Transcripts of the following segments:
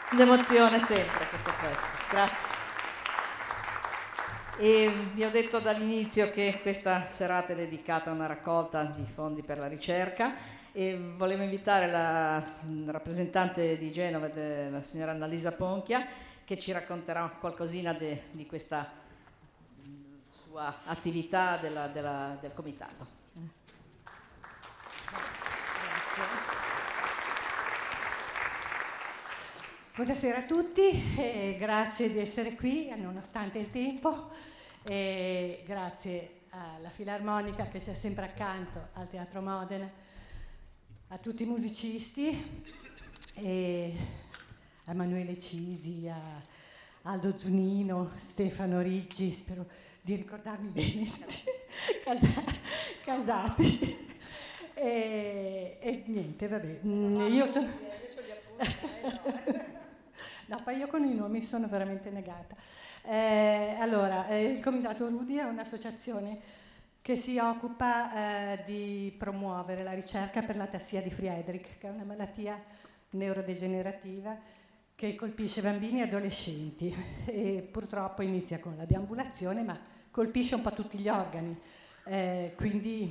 un'emozione sempre questo pezzo. Grazie. E vi ho detto dall'inizio che questa serata è dedicata a una raccolta di fondi per la ricerca e volevo invitare la rappresentante di Genova, la signora Annalisa Ponchia, che ci racconterà qualcosina di questa sua attività del comitato. Buonasera a tutti e grazie di essere qui nonostante il tempo e grazie alla Filarmonica che c'è sempre accanto al Teatro Modena, a tutti i musicisti e a Emanuele Cisi, a Aldo Zunino, Stefano Ricci, spero di ricordarmi bene, Casati e niente, vabbè, io sono... No, poi io con i nomi sono veramente negata. Allora, il Comitato Rudi è un'associazione che si occupa di promuovere la ricerca per l'atassia di Friedrich, che è una malattia neurodegenerativa che colpisce bambini e adolescenti e purtroppo inizia con la deambulazione, ma colpisce un po' tutti gli organi. Quindi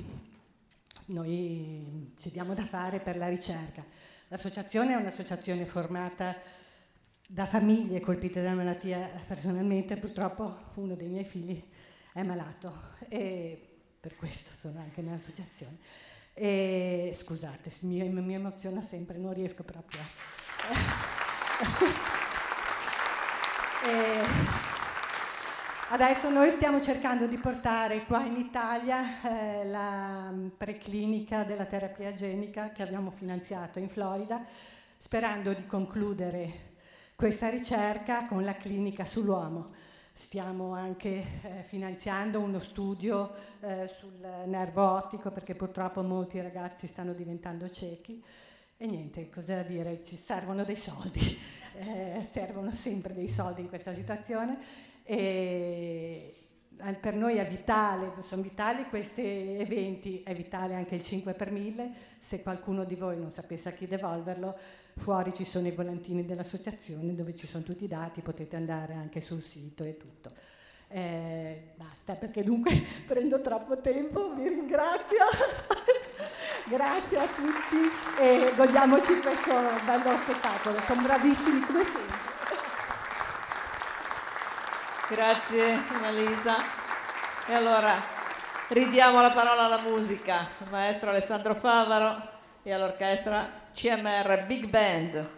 noi ci diamo da fare per la ricerca. L'associazione è un'associazione formata da famiglie colpite da malattia. Personalmente purtroppo uno dei miei figli è malato e per questo sono anche nell'associazione. E, scusate, mi emoziona sempre, non riesco proprio adesso noi stiamo cercando di portare qua in Italia la preclinica della terapia genica che abbiamo finanziato in Florida, sperando di concludere questa ricerca con la clinica sull'uomo. Stiamo anche finanziando uno studio sul nervo ottico perché purtroppo molti ragazzi stanno diventando ciechi e niente, cosa da dire, ci servono dei soldi, servono sempre dei soldi in questa situazione e per noi è vitale, sono vitali questi eventi, è vitale anche il 5 per 1000, se qualcuno di voi non sapesse a chi devolverlo, fuori ci sono i volantini dell'associazione dove ci sono tutti i dati, potete andare anche sul sito e tutto. Basta perché dunque prendo troppo tempo, vi ringrazio, grazie a tutti e godiamoci questo bello spettacolo, sono bravissimi come sempre. Grazie Annalisa. E allora ridiamo la parola alla musica, al maestro Alessandro Favaro e all'orchestra CMR Big Band.